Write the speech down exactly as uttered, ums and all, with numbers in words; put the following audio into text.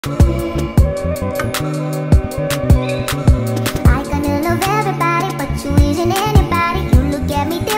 I kinda love everybody, but you isn't anybody. You look at me